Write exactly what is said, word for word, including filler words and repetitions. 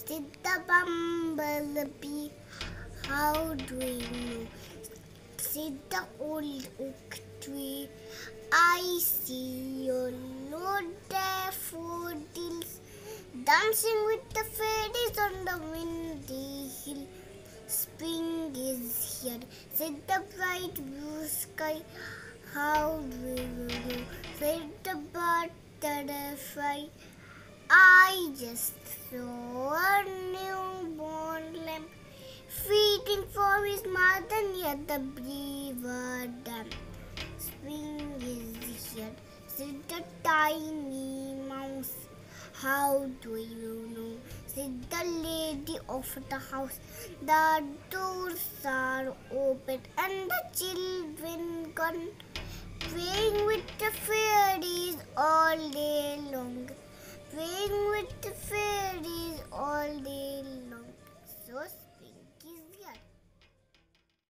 Said the bumblebee, how do you know? Said the old oak tree, I see your low daffodils dancing with the fairies on the windy hill. Spring is here, said the bright blue sky. How do you know? Said the butterfly. I just saw a newborn lamb feeding for his mother near the beaver dam. Spring is here, said the tiny mouse. How do you know? Said the lady of the house. The doors are open and the children gone, playing with the fairies all day long. Playing with the fairies all day long. So spring is here.